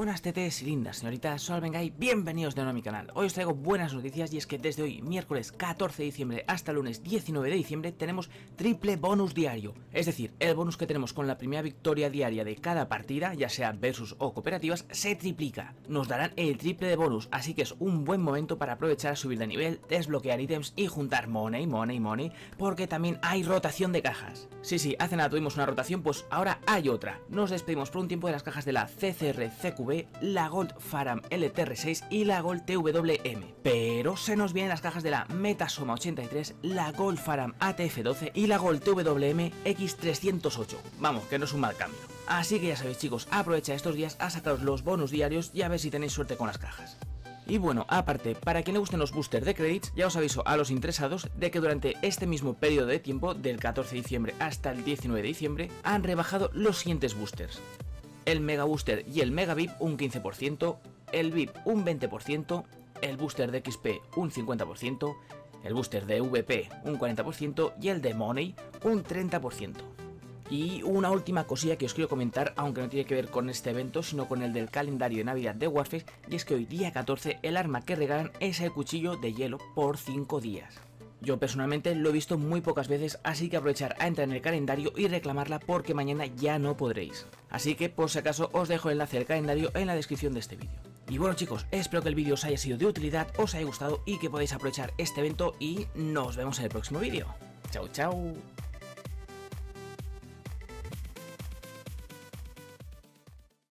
Buenas tetes y lindas señoritas, soy Alvengay, bienvenidos de nuevo a mi canal. Hoy os traigo buenas noticias y es que desde hoy, miércoles 14 de diciembre hasta el lunes 19 de diciembre, tenemos triple bonus diario. Es decir, el bonus que tenemos con la primera victoria diaria de cada partida, ya sea versus o cooperativas, se triplica. Nos darán el triple de bonus, así que es un buen momento para aprovechar a subir de nivel, desbloquear ítems y juntar money, porque también hay rotación de cajas. Sí, hace nada tuvimos una rotación, pues ahora hay otra. Nos despedimos por un tiempo de las cajas de la CCR CQB, la Gold Faram LTR6 y la Gold TWM. Pero se nos vienen las cajas de la Metasoma 83, la Gold Faram ATF12 y la Gold TWM X308. Vamos, que no es un mal cambio. Así que ya sabéis, chicos, aprovecha estos días a sacaros los bonus diarios y a ver si tenéis suerte con las cajas. Y bueno, aparte, para quien le gusten los boosters de credits, ya os aviso a los interesados de que durante este mismo periodo de tiempo, del 14 de diciembre hasta el 19 de diciembre, han rebajado los siguientes boosters. El Mega Booster y el Mega VIP un 15%, el VIP un 20%, el Booster de XP un 50%, el Booster de VP un 40% y el de Money un 30%. Y una última cosilla que os quiero comentar, aunque no tiene que ver con este evento, sino con el del calendario de Navidad de Warface, y es que hoy día 14 el arma que regalan es el cuchillo de hielo por 5 días. Yo personalmente lo he visto muy pocas veces, así que aprovechar a entrar en el calendario y reclamarla porque mañana ya no podréis. Así que por si acaso os dejo el enlace del calendario en la descripción de este vídeo. Y bueno, chicos, espero que el vídeo os haya sido de utilidad, os haya gustado y que podáis aprovechar este evento y nos vemos en el próximo vídeo. Chao, chao.